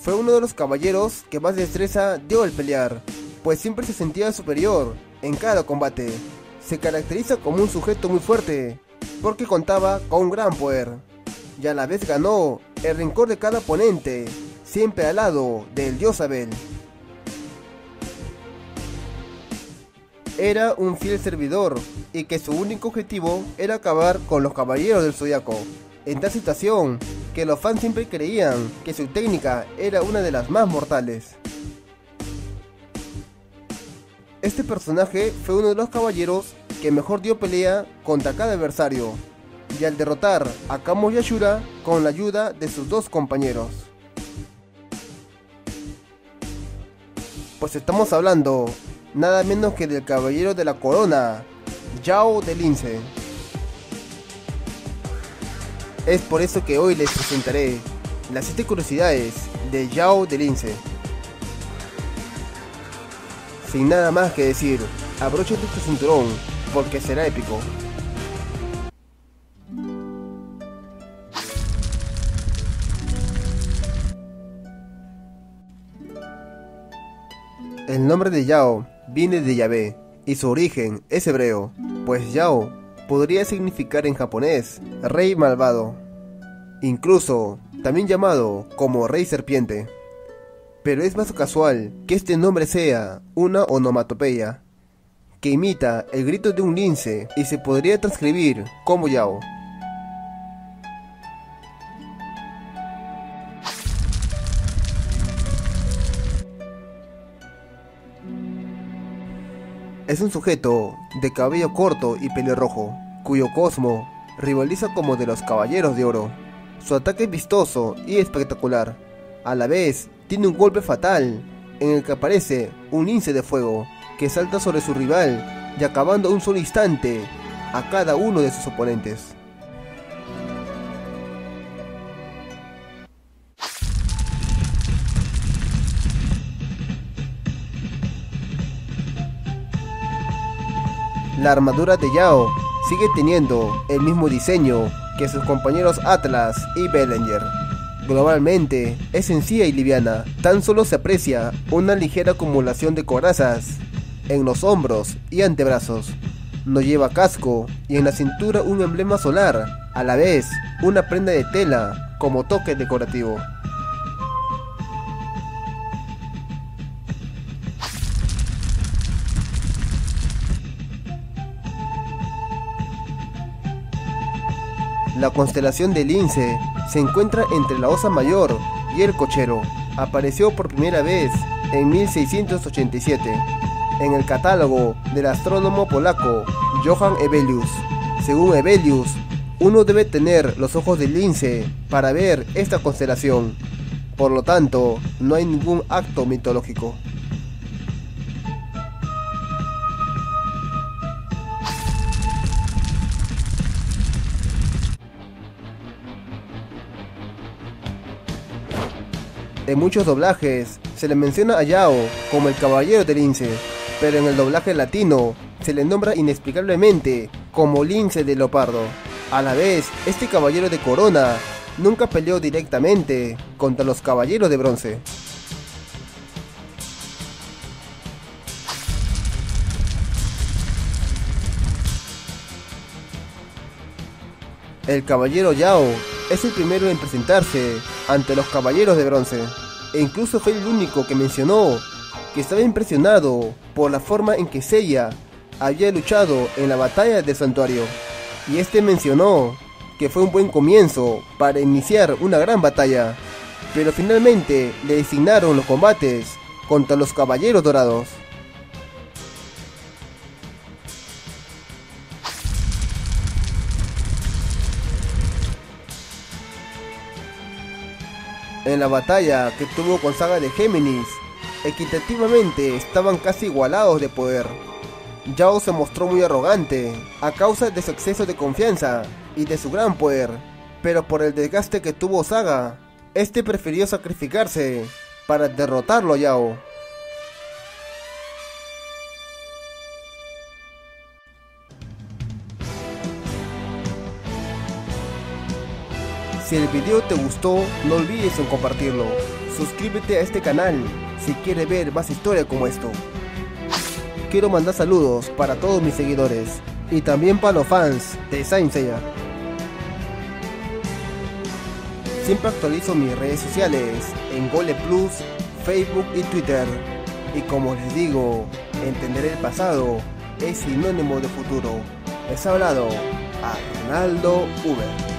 Fue uno de los caballeros que más destreza dio al pelear, pues siempre se sentía superior en cada combate. Se caracteriza como un sujeto muy fuerte, porque contaba con un gran poder, y a la vez ganó el rencor de cada oponente, siempre al lado del dios Abel. Era un fiel servidor, y que su único objetivo era acabar con los caballeros del Zodiaco. En tal situación, que los fans siempre creían que su técnica era una de las más mortales. Este personaje fue uno de los caballeros que mejor dio pelea contra cada adversario, y al derrotar a Kamo y Ashura con la ayuda de sus dos compañeros. Pues estamos hablando nada menos que del caballero de la corona, Yao de Lince. Es por eso que hoy les presentaré las 7 curiosidades de Yao de Lince. Sin nada más que decir, abróchate tu cinturón, porque será épico. El nombre de Yao viene de Yahvé, y su origen es hebreo, pues Yao podría significar en japonés rey malvado, incluso también llamado como rey serpiente. Pero es más casual que este nombre sea una onomatopeya, que imita el grito de un lince y se podría transcribir como Yao. Es un sujeto de cabello corto y pelirrojo, cuyo cosmo rivaliza como de los caballeros de oro. Su ataque es vistoso y espectacular. A la vez, tiene un golpe fatal, en el que aparece un lince de fuego, que salta sobre su rival y acabando un solo instante a cada uno de sus oponentes. La armadura de Yao sigue teniendo el mismo diseño que sus compañeros Atlas y Bellinger. Globalmente es sencilla y liviana, tan solo se aprecia una ligera acumulación de corazas en los hombros y antebrazos. No lleva casco y en la cintura un emblema solar, a la vez una prenda de tela como toque decorativo. La constelación de Lince se encuentra entre la Osa Mayor y el Cochero. Apareció por primera vez en 1687 en el catálogo del astrónomo polaco Johann Hevelius. Según Hevelius, uno debe tener los ojos de Lince para ver esta constelación. Por lo tanto, no hay ningún acto mitológico. En muchos doblajes se le menciona a Yao como el caballero de Lince, pero en el doblaje latino se le nombra inexplicablemente como Lince de Leopardo. A la vez, este caballero de corona nunca peleó directamente contra los caballeros de bronce. El caballero Yao es el primero en presentarse ante los caballeros de bronce, e incluso fue el único que mencionó que estaba impresionado por la forma en que Seiya había luchado en la batalla del santuario, y este mencionó que fue un buen comienzo para iniciar una gran batalla, pero finalmente le designaron los combates contra los caballeros dorados. En la batalla que tuvo con Saga de Géminis, equitativamente estaban casi igualados de poder. Yao se mostró muy arrogante a causa de su exceso de confianza y de su gran poder, pero por el desgaste que tuvo Saga, este prefirió sacrificarse para derrotarlo a Yao. Si el video te gustó, no olvides en compartirlo. suscríbete a este canal si quieres ver más historia como esto. Quiero mandar saludos para todos mis seguidores y también para los fans de Saint Seiya. Siempre actualizo mis redes sociales en Gole Plus, Facebook y Twitter. Y como les digo, entender el pasado es sinónimo de futuro. Les ha hablado Arnaldo Uber.